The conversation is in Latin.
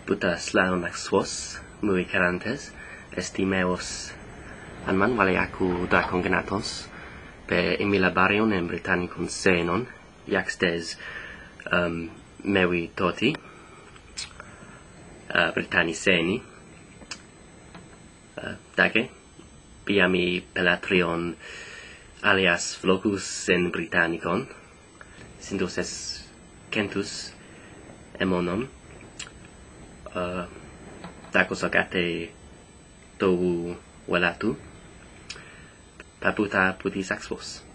búta slānos swos, mewí carantes, estí mewos anman Wailíakú Dracōngnātos, pe labarion en Brittānícon senon, iaxtes mewí tōtí, brittāní sení, dagé, biamí pelātrion, alías vlōgús en Brittānícon, sindos centus, emónon, dagos agate, towú, welatú, búta swos.